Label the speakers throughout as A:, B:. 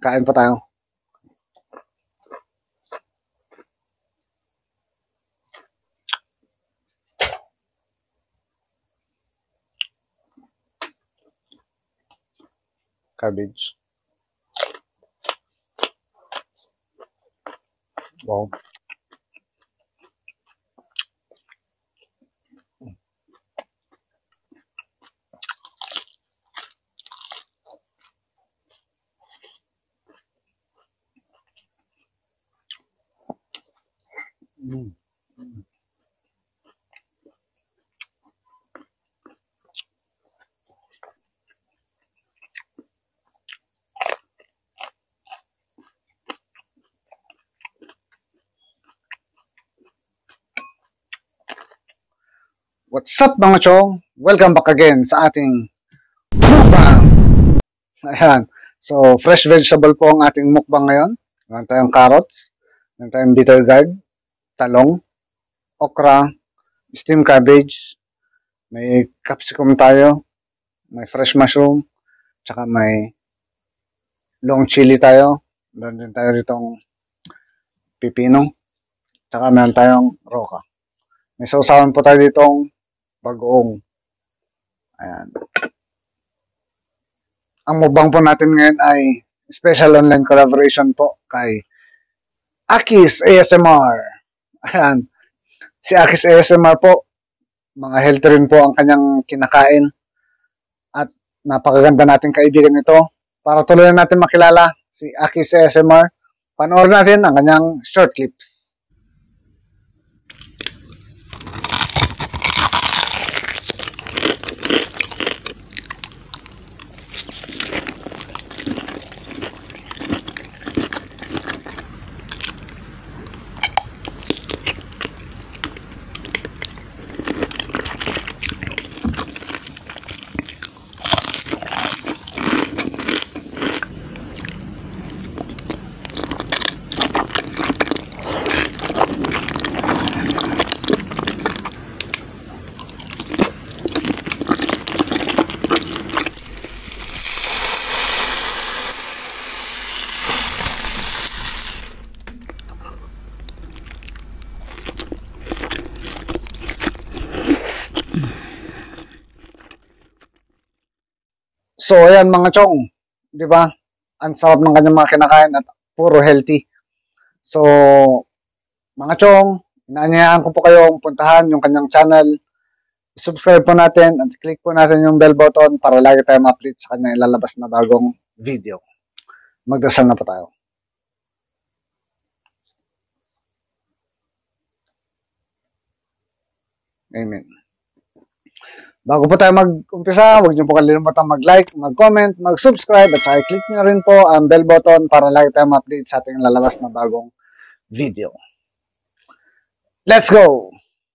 A: Kain pa tayo. Cabbage. Wow. Mm. What's up mga chong? Welcome back again sa ating mukbang. Ayan. So, fresh vegetable po ang ating mukbang ngayon. Meron tayong carrots, meron tayong bitter gourd, talong, okra, steamed cabbage, may capsicum tayo, may fresh mushroom, tsaka may long chili tayo. Meron din tayo ditong pipino, tsaka meron tayong roka. May sausawan po tayo ditong bagoong. Ayan. Ang mukbang po natin ngayon ay special online collaboration po kay Akis ASMR. Ayan. Si Akis ASMR po, mga healthy rin po ang kanyang kinakain. At napakaganda nating kaibigan nito. Para tuloy natin makilala si Akis ASMR, panoorin natin ang kanyang short clips. So, ayan mga chong, di ba? Ang sarap ng kanyang mga kinakain at puro healthy. So, mga chong, inaanyayahan ko po kayong puntahan yung kanyang channel. Subscribe po natin at click po natin yung bell button para lagi tayo ma-update sa kanyang ilalabas na bagong video. Magdasal na po tayo. Amen. Bago po tayo mag-umpisa, huwag niyo po kalimutan mag-like, mag-comment, mag-subscribe at saka i-click niyo rin po ang bell button para lagi tayo ma-update sa ating lalabas na bagong video. Let's go!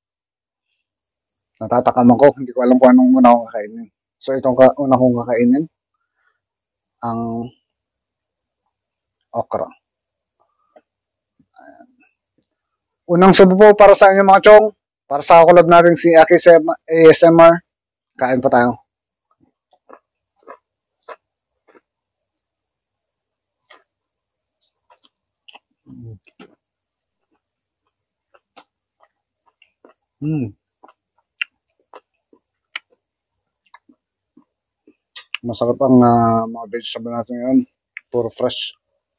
A: Natatakam ako, hindi ko alam kung anong una kong kakainin. So itong una kong kakainin, ang okra. Unang subo po para sa inyo mga chong, para sa collab natin si Akis ASMR. Kain pa tayo. Masarap ang mga vegetable natin ngayon. Puro fresh.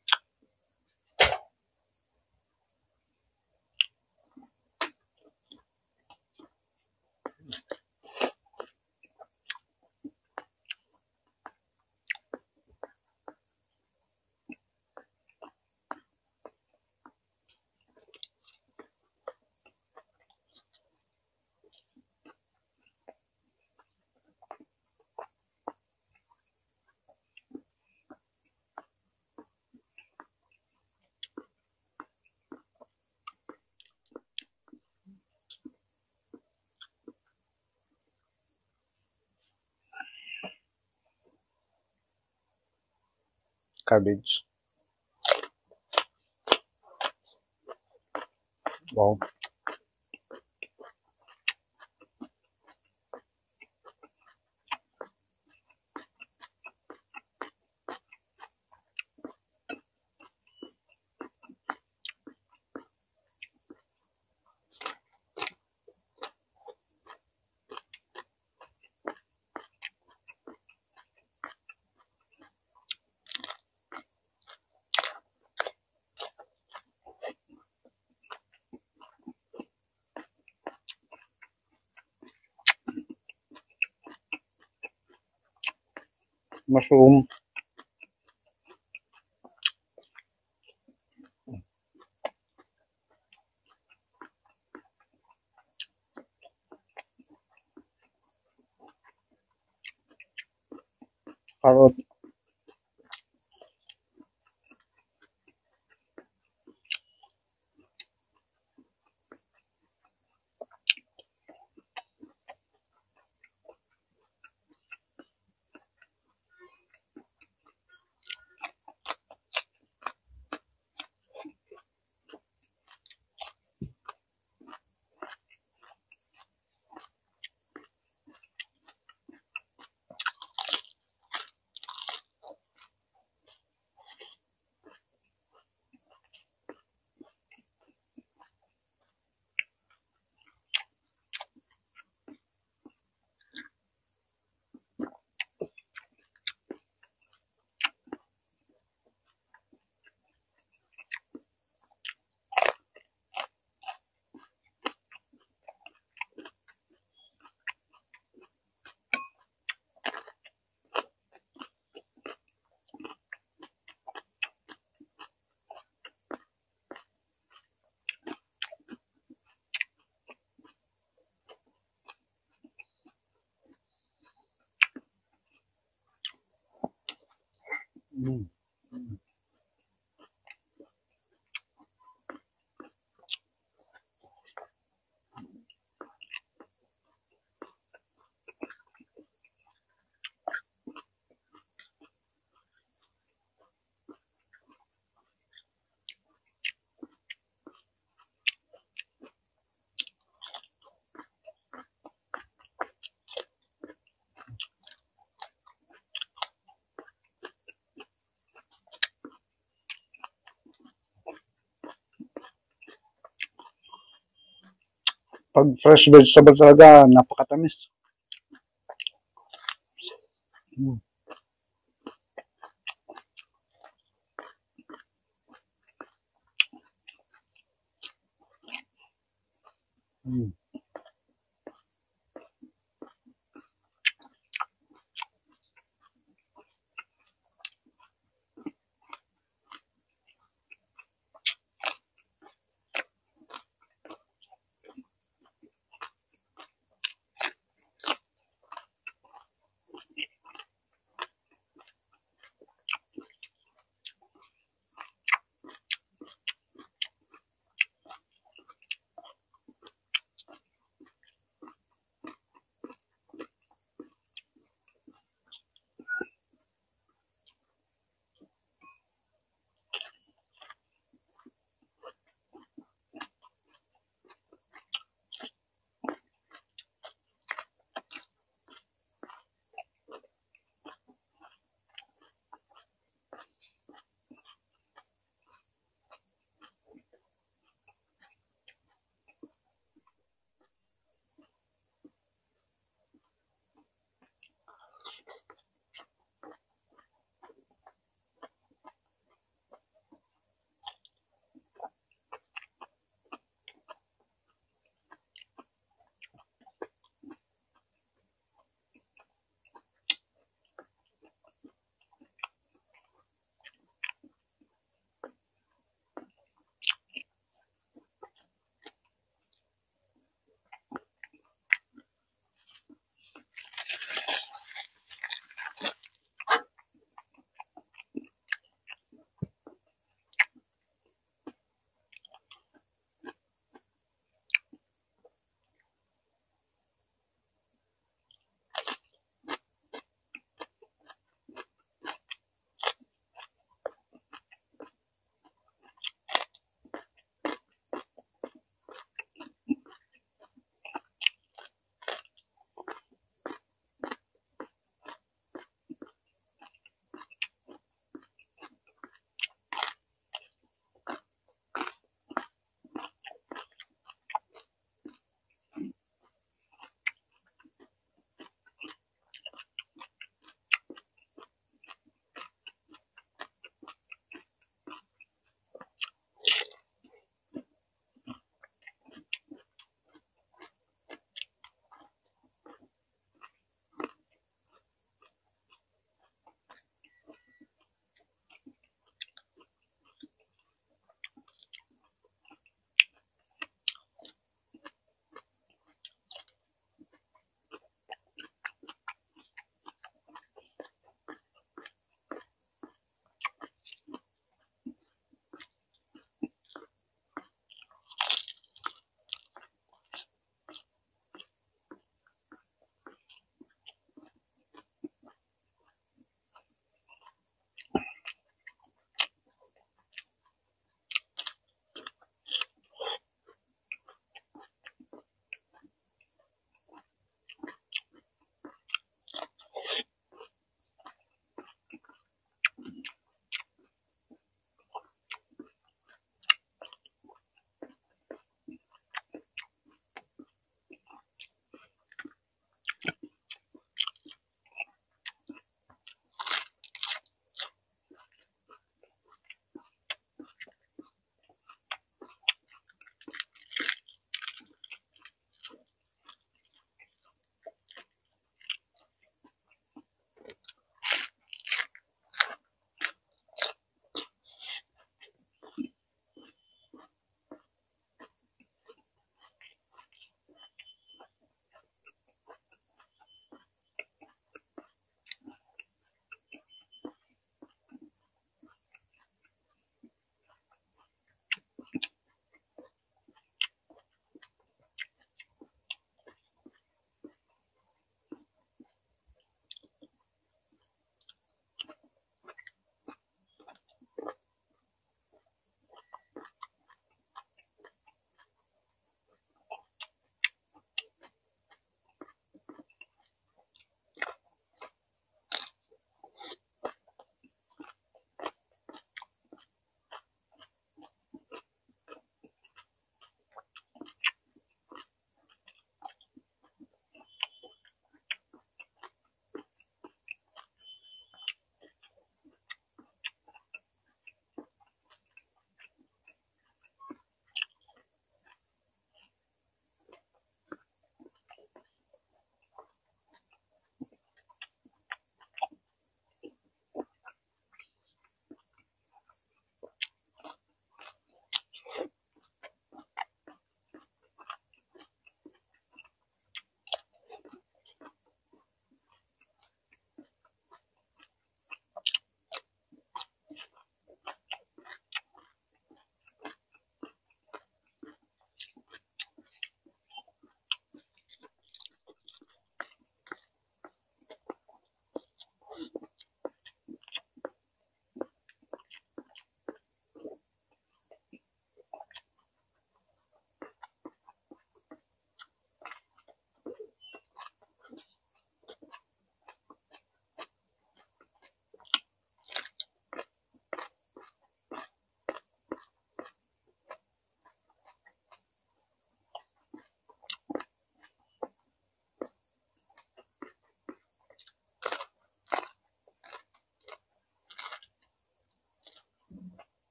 A: Cabbage. Wow. mushroom. Carrot. Mm. Pag fresh vegetable talaga, napakatamis. Mm. Mm.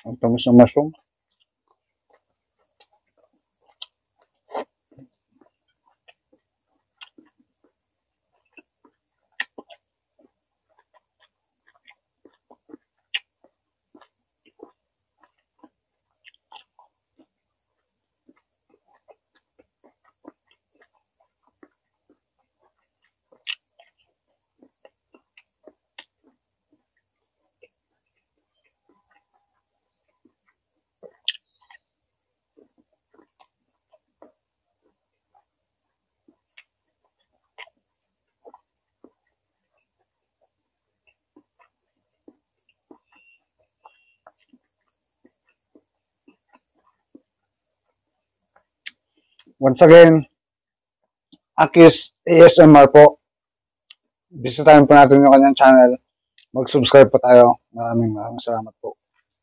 A: Ang tamis ng mushroom. Once again, Akis ASMR po. Bisitahin po natin yung kanyang channel. Mag-subscribe po tayo. Maraming salamat po.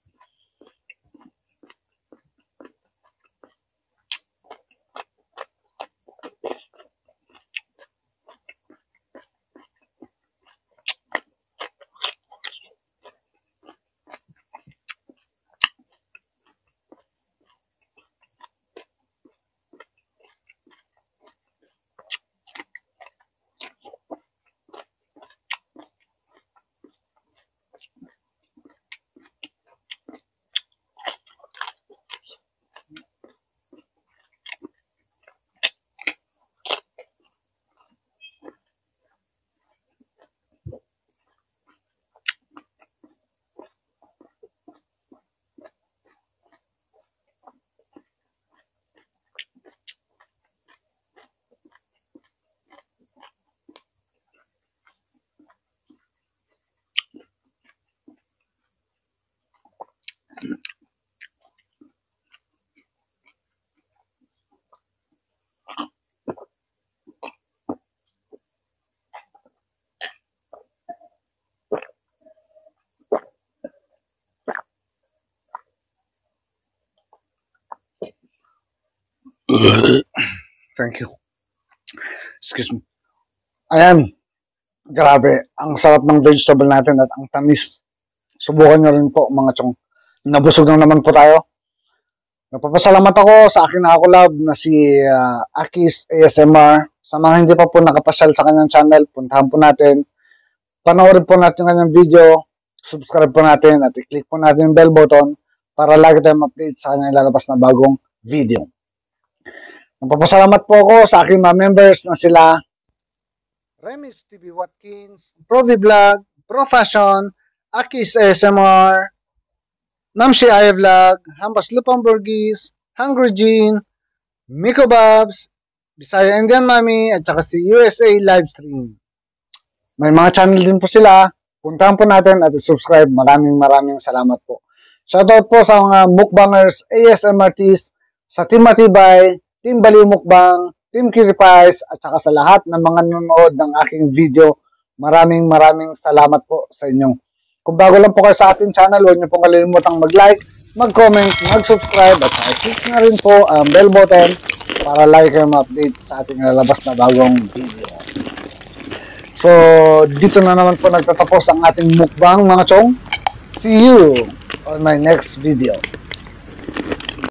A: Thank you. Excuse me. Ayan. Grabe. Ang sarap ng vegetable natin at ang tamis. Subukan nyo rin po mga chong. Nabusog na naman po tayo. Nagpapasalamat ako sa aking nakakulab na si Akis ASMR. Sa mga hindi pa po nakapasyal sa kanyang channel, puntahan po natin. Panoorin po natin yung kanyang video. Subscribe po natin at i-click po natin yung bell button para lagi tayong update sa kanyang ilalabas na bagong video. Nagpapasalamat po ako sa aking mga members na sila Remis TV Watkins, Provi Vlog, Pro Fashion, Akis ASMR, Namshi I Vlog, Hambas Lupang Burgis, Hungry Jean, Miko Babs, Bisaya Indian Mami, at saka si USA Livestream. May mga channel din po sila. Puntahan po natin at subscribe. Maraming salamat po. Shoutout po sa mga mukbangers, ASMRTs, sa Team Matibay, Team Baliw Mukbang, Team Kiripies, at saka sa lahat ng mga nanonood ng aking video. Maraming salamat po sa inyong. Kung bago lang po kayo sa ating channel, huwag niyo pong kalimutang mag-like, mag-comment, mag-subscribe, at saka click na rin po ang bell button para lagi kayo ma-update sa ating lalabas na bagong video. So, dito na naman po nagtatapos ang ating mukbang mga chong. See you on my next video.